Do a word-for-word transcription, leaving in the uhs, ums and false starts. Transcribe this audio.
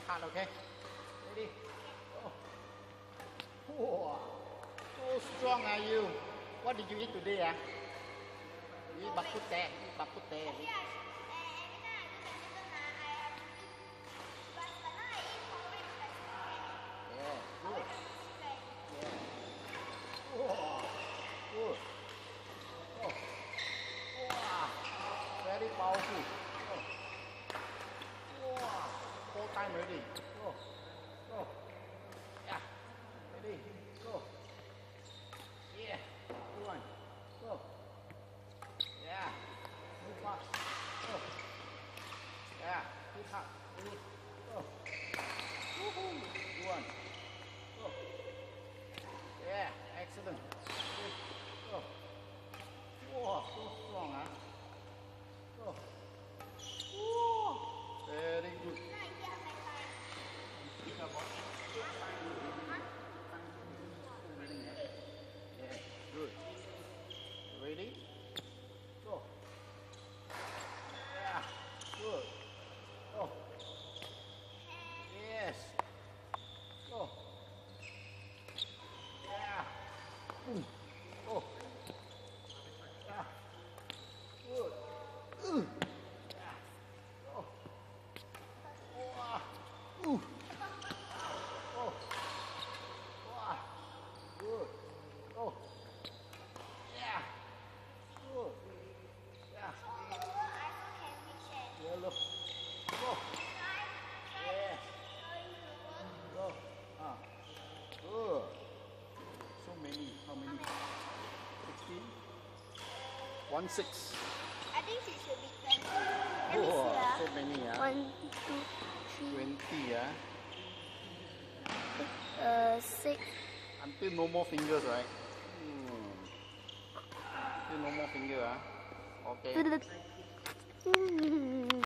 hard, okay? Ready? Go. Whoa. So strong are you? What did you eat today? Ah? You eat bakute. Bakute. Very powerful. Oh. Wow. Four time ready. Go. Go. Yeah. Ready. Go. Yeah. Good one. Go. Yeah. Move fast. Go. Yeah. Keep hard. Ready. Go. Woohoo. Good one. Go. Yeah. Excellent. Ready. Go. Wow. So strong, huh? Go. Whoa. Very good. Yeah, good. Ready? Go. Yeah, good. Go. Yes. Go. Yeah. Boom. Go. Yeah. Good. Uh. Ooh. Oh. Wow. Good. Oh. Yeah. Good. Yeah. Yellow. Go. Yeah. Go. Ah. Good. So many. How many? Sixteen. One six. I think it should be twenty. Let me Oh, see, ah. so many. Ah. One, two, three. Twenty. Ah. Uh, six. Until no more fingers, right? Hmm. Until no more finger, ah. Okay.